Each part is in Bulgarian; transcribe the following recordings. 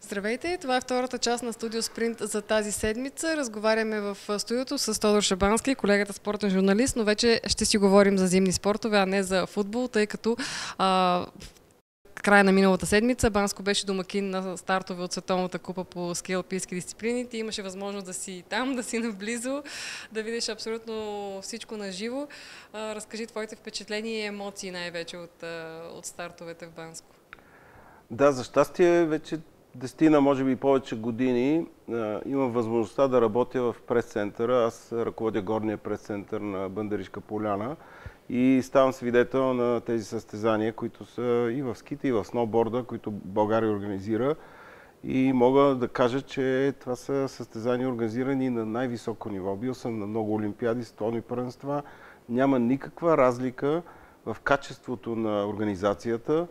Здравейте, това е втората част на Студио Спринт за тази седмица. Разговаряме в студиото с Тодор Шабански, колегата спортен журналист, но вече ще си говорим за зимни спортове, а не за футбол, тъй като в края на миналата седмица Банско беше домакин на стартове от Световната купа по ски алпийски дисциплини. Ти имаше възможност да си там, да си наблизо, да видиш абсолютно всичко на живо. Разкажи твоите впечатления и емоции най-вече от стартовете в Банско. Да, за щастие вече 10 може би повече години имам възможността да работя в прес-центъра. Аз ръководя горния прес-център на Бандаришка поляна и ставам свидетел на тези състезания, които са и в ските, и в сноуборда, които България организира. И мога да кажа, че това са състезания организирани на най-високо ниво. Бил съм на много олимпиади, световни първенства. Няма никаква разлика в качеството на организацията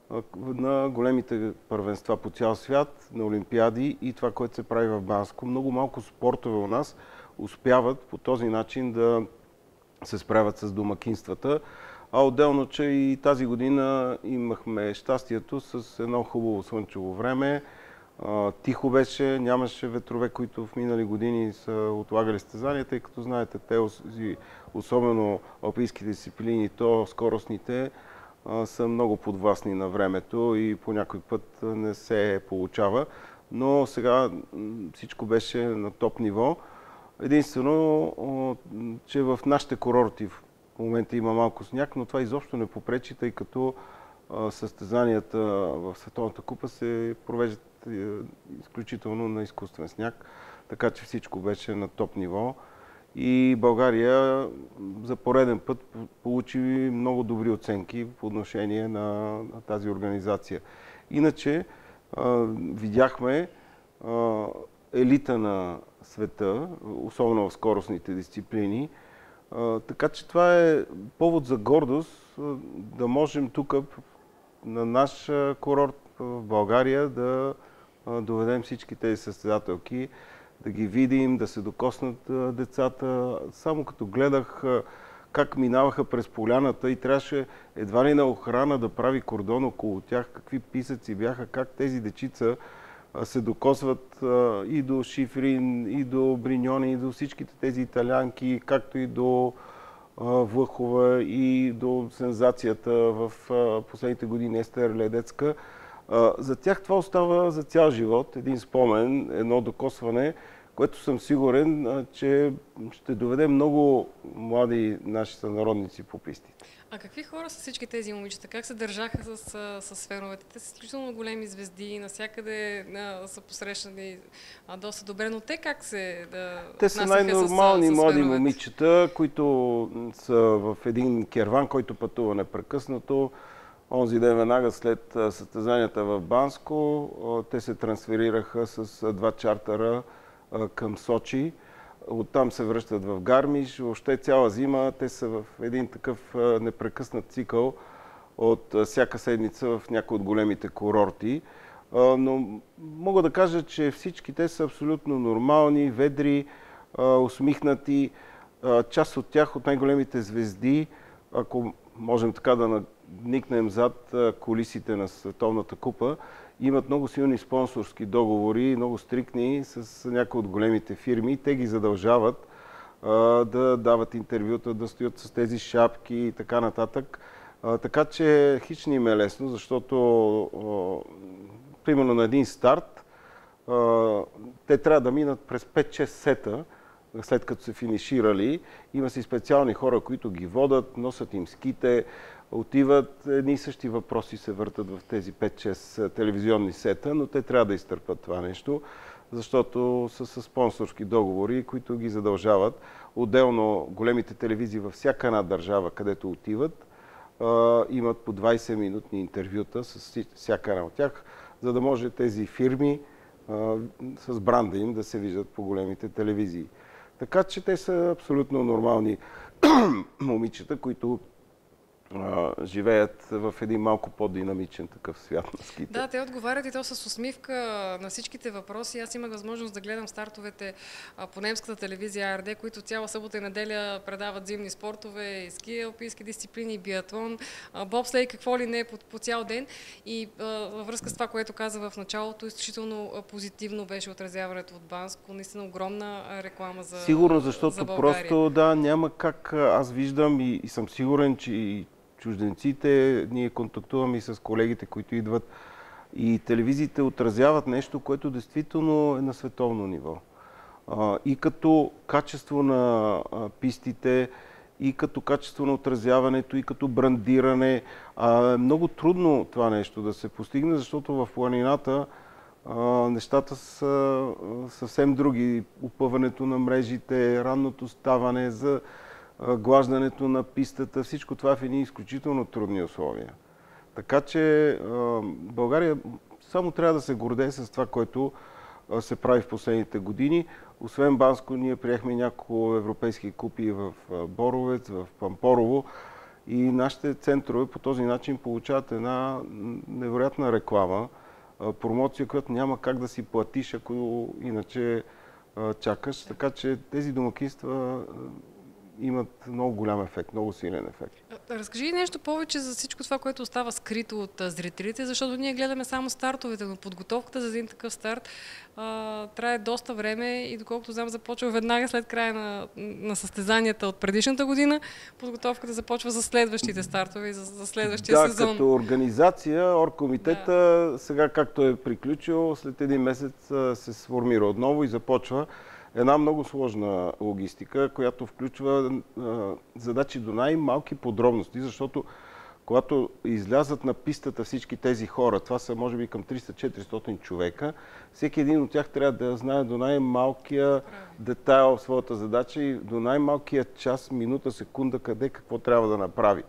на големите първенства по цял свят, на олимпиади и това, което се прави в Банско. Много малко спортове у нас успяват по този начин да се справят с домакинствата. А отделно, че и тази година имахме щастието с едно хубаво слънчево време. Тихо беше, нямаше ветрове, които в минали години са отлагали състезания, тъй като знаете, те, особено алпийските дисциплини, то скоростните, са много подвластни на времето и по някой път не се получава. Но сега всичко беше на топ ниво. Единствено, че в нашите курорти в момента има малко сняг, но това изобщо не попречи, тъй като състезанията в Световната купа се провеждат изключително на изкуствен сняг, така че всичко беше на топ ниво. И България за пореден път получи много добри оценки по отношение на тази организация. Иначе видяхме елита на света, особено в скоростните дисциплини. Така че това е повод за гордост да можем тук на наш курорт в България да доведем всички тези състезателки, да ги видим, да се докоснат децата. Само като гледах как минаваха през поляната и трябваше едва ли на охрана да прави кордон около тях, какви писъци бяха, как тези дечица се докосват и до Шифрин, и до Бриньони, и до всичките тези италянки, както и до Влъхова, и до сензацията в последните години Естер Ледецка. За тях това остава за цял живот, един спомен, едно докосване, което съм сигурен, че ще доведе много млади наши сънародници по пистите. А какви хора са всички тези момичета? Как се държаха с феновете? Те са изключително големи звезди, навсякъде са посрещани доста добре, но те как се Те са най-нормални млади момичета, които са в един керван, който пътува непрекъснато. Онзи ден веднага след състезанията в Банско, те се трансферираха с 2 чартера към Сочи. Оттам се връщат в Гармиш. Въобще цяла зима те са в един такъв непрекъснат цикъл от всяка седмица в някои от големите курорти. Но мога да кажа, че всички те са абсолютно нормални, ведри, усмихнати. Част от тях, от най-големите звезди, ако можем така да надникнем зад кулисите на Световната купа, имат много силни спонсорски договори, много стриктни с някои от големите фирми. Те ги задължават да дават интервюта, да стоят с тези шапки и така нататък. Така че хич не им е лесно, защото примерно на един старт те трябва да минат през 5-6 сета, след като се финиширали. Има си специални хора, които ги водят, носят им ските, отиват, едни и същи въпроси се въртат в тези 5-6 телевизионни сета, но те трябва да изтърпят това нещо, защото са с спонсорски договори, които ги задължават. Отделно големите телевизии във всяка една държава, където отиват, имат по 20-минутни интервюта с всяка една от тях, за да може тези фирми с бранда им да се виждат по големите телевизии. Така че те са абсолютно нормални момичета, които живеят в един малко по-динамичен такъв свят на ските. Да, те отговарят и то с усмивка на всичките въпроси. Аз имах възможност да гледам стартовете по немската телевизия АРД, които цяла събота и неделя предават зимни спортове, и ски, алпийски дисциплини, и биатлон, бобслей, какво ли не по цял ден. И във връзка с това, което каза в началото, изключително позитивно беше отразяването от Банско. Наистина огромна реклама за България. Сигурно, защото просто няма как. Аз виждам и съм сигурен, че и чужденците, ние контактуваме и с колегите, които идват, и телевизиите отразяват нещо, което действително е на световно ниво. И като качество на пистите, и като качество на отразяването, и като брандиране. Е много трудно това нещо да се постигне, защото в планината нещата са съвсем други. Опъването на мрежите, ранното ставане, за глаждането на пистата, всичко това в едни изключително трудни условия. Така че България само трябва да се гордее с това, което се прави в последните години. Освен Банско, ние приехме няколко европейски купи в Боровец, в Пампорово, и нашите центрове по този начин получават една невероятна реклама, промоция, която няма как да си платиш, ако иначе чакаш. Така че тези домакинства имат много голям ефект, много силен ефект. Разкажи нещо повече за всичко това, което остава скрито от зрителите, защото ние гледаме само стартовете, но подготовката за един такъв старт трае доста време и доколкото знам, започва веднага след края на състезанията от предишната година. Подготовката започва за следващите стартове и за следващия сезон. Да, като организация, оргкомитета, сега както е приключил, след един месец се сформира отново и започва една много сложна логистика, която включва задачи до най-малки подробности, защото когато излязат на пистата всички тези хора, това са може би към 300-400 човека, всеки един от тях трябва да знае до най-малкия детайл своята задача и до най-малкия час, минута, секунда, къде, какво трябва да направи.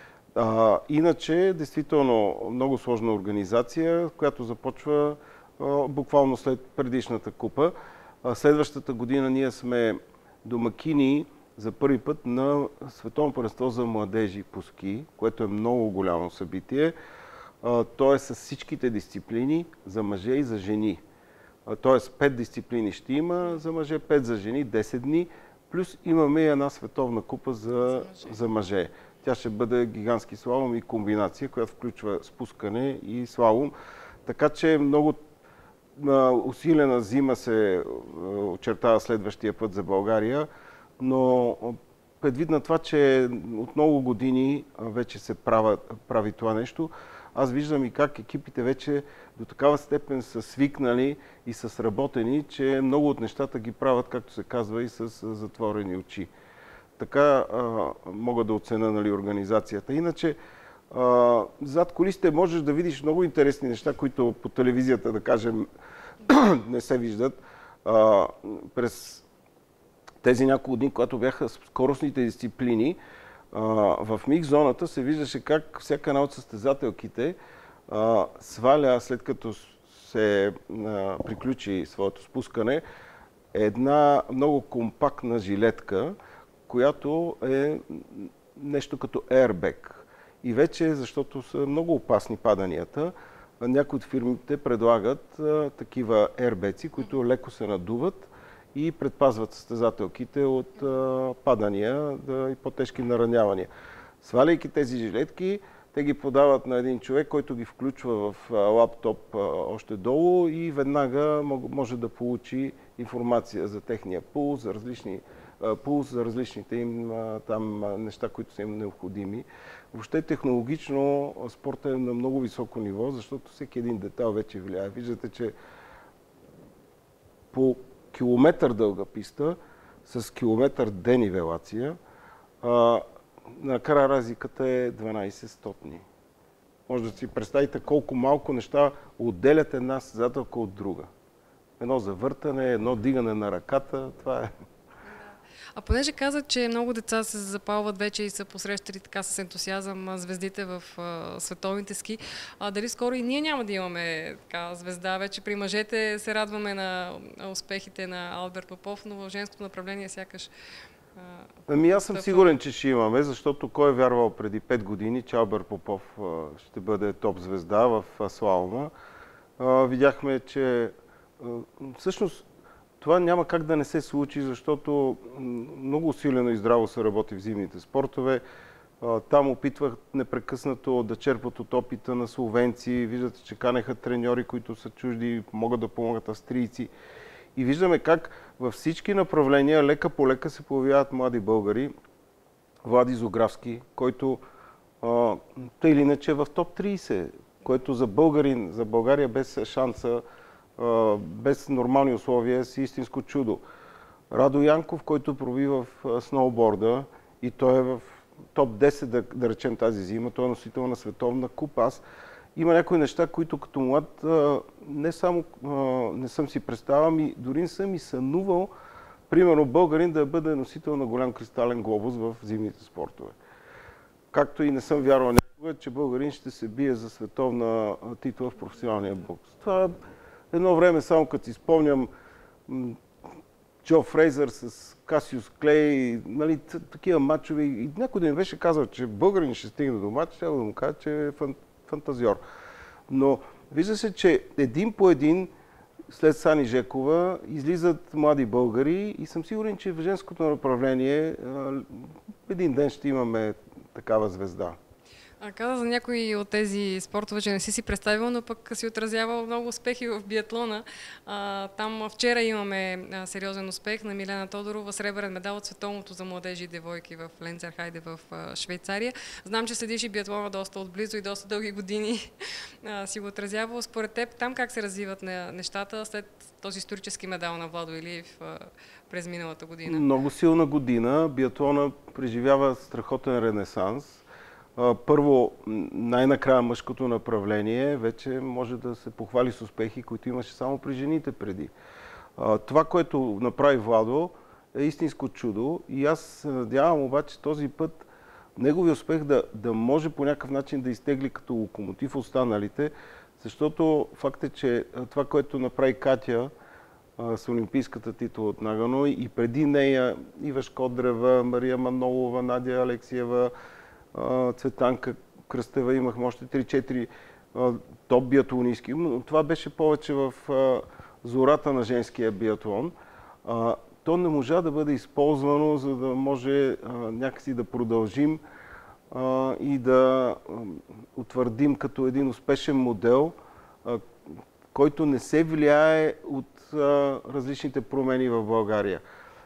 Иначе, действително много сложна организация, която започва буквално след предишната купа. Следващата година ние сме домакини за първи път на Световно първенство за младежи по ски, което е много голямо събитие. То е с всичките дисциплини за мъже и за жени. Тоест 5 дисциплини ще има за мъже, 5 за жени, 10 дни, плюс имаме и една световна купа за мъже. Тя ще бъде гигантски слалом и комбинация, която включва спускане и слалом. Така че много усилена зима се очертава следващия път за България, но предвид на това, че от много години вече се прави това нещо, аз виждам и как екипите вече до такава степен са свикнали и са сработени, че много от нещата ги правят, както се казва, и с затворени очи. Така мога да оценя организацията. Иначе, зад кулисите можеш да видиш много интересни неща, които по телевизията, да кажем, не се виждат. През тези няколко дни, когато бяха скоростните дисциплини, в микс зоната се виждаше как всяка една от състезателките сваля, след като се приключи своето спускане, една много компактна жилетка, която е нещо като airbag. И вече, защото са много опасни паданията, някои от фирмите предлагат такива airbag-и, които леко се надуват и предпазват състезателките от падания и по-тежки наранявания. Сваляйки тези жилетки, те ги подават на един човек, който ги включва в лаптоп още долу и веднага може да получи информация за техния пулс, за различните им там неща, които са им необходими. Въобще технологично спортът е на много високо ниво, защото всеки един детайл вече влияе. Виждате, че по километър дълга писта с километър денивелация, накрая разликата е 12 стотни. Може да си представите колко малко неща отделят една състезателка от друга. Едно завъртане, едно дигане на ръката, това е. А понеже каза, че много деца се запалват вече и са посрещали така с ентусиазъм звездите в световните ски, дали скоро и ние няма да имаме така звезда? Вече при мъжете се радваме на успехите на Алберт Попов, но в женското направление сякаш Ами аз съм сигурен, че ще имаме, защото кой е вярвал преди 5 години, че Албер Попов ще бъде топ звезда в слалома. Видяхме, че всъщност това няма как да не се случи, защото много усилено и здраво се работи в зимните спортове. Там опитвах непрекъснато да черпат от опита на словенци. Виждате, че канеха треньори, които са чужди, могат да помогат австрийци. И виждаме как във всички направления лека по лека се появяват млади българи. Влади Зографски, който тъй или иначе е в топ 30, който за българин, за България без шанса, без нормални условия си истинско чудо. Радо Янков, който проби в сноуборда и той е в топ 10, да речем тази зима, той е носител на световна купа. Има някои неща, които като млад не само не съм си представил, ами дори не съм и сънувал, примерно българин да бъде носител на голям кристален глобус в зимните спортове. Както и не съм вярвал някога, че българин ще се бие за световна титла в професионалния бокс. Това едно време, само като си спомням, Джо Фрейзър с Касиус Клей, нали, такива матчове. И някой да ми беше казал, че българин ще стигне до матч, трябва да му кажа, че е фантазиор. Но вижда се, че един по един след Сани Жекова излизат млади българи и съм сигурен, че в женското направление един ден ще имаме такава звезда. Каза за някои от тези спортове, че не си представил, но пък си отразявал много успехи в биатлона. Там вчера имаме сериозен успех на Милена Тодорова, сребърен медал от световното за младежи и девойки в Ленцерхайде в Швейцария. Знам, че следиш и биатлона доста отблизо и доста дълги години си го отразявал. Според теб, там как се развиват нещата след този исторически медал на Владо Илиев през миналата година? Много силна година. Биатлона преживява страхотен ренесанс. Първо, най-накрая мъжкото направление вече може да се похвали с успехи, които имаше само при жените преди. Това, което направи Владо, е истинско чудо и аз се надявам обаче този път неговия успех да може по някакъв начин да изтегли като локомотив останалите, защото факт е, че това, което направи Катя с олимпийската титла от Нагано и преди нея Ива Шкодрева, Мария Манолова, Надя Алексиева, Цветанка Кръстева, имахме още 3-4 топ биатлонистки. Но това беше повече в зората на женския биатлон. То не можа да бъде използвано, за да може някакси да продължим и да утвърдим като един успешен модел, който не се влияе от различните промени в България.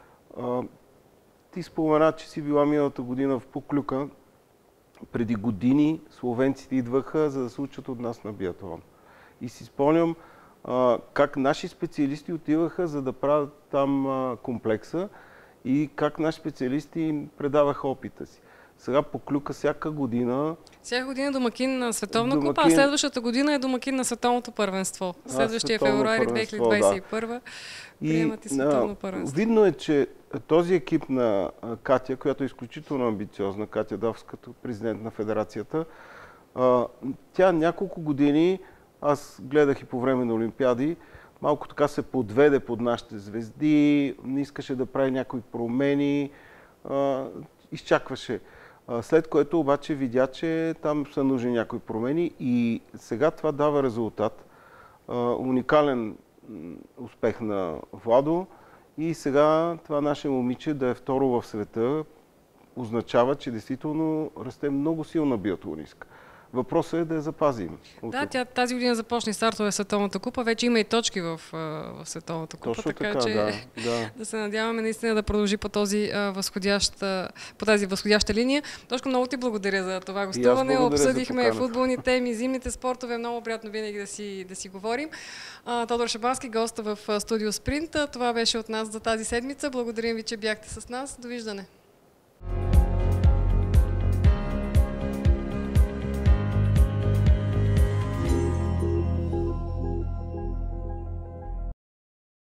Ти спомена, че си била миналата година в Поклюка. Преди години словенците идваха, за да се учат от нас на биатлон. И си спомням как наши специалисти отиваха, за да правят там комплекса и как наши специалисти им предаваха опита си. Сега Поклюка всяка година... Всяка година е домакин на Световна купа, а следващата година е домакин на Световното първенство. Следващия февруари 2021 приемат и Световно първенство. Видно е, че този екип на Катя, която е изключително амбициозна, Катя Давс като президент на федерацията, тя няколко години, аз гледах и по време на Олимпиади, малко така се подведе под нашите звезди, не искаше да прави някои промени, изчакваше. След което обаче видя, че там са нужни някои промени и сега това дава резултат. Уникален успех на Владо и сега това наше момиче да е второ в света означава, че действително расте много силна биатлонистка. Въпросът е да я запазим. Да, тя тази година започне стартове в Световната купа. Вече има и точки в Световната купа, точно така че да се надяваме наистина да продължи по тази възходяща линия. Тошко, много ти благодаря за това гостуване. Обсъдихме футболни теми, зимните спортове. Много приятно винаги да си говорим. Тодор Шабански, гост в Студио Спринт. Това беше от нас за тази седмица. Благодарим ви, че бяхте с нас. Довиждане.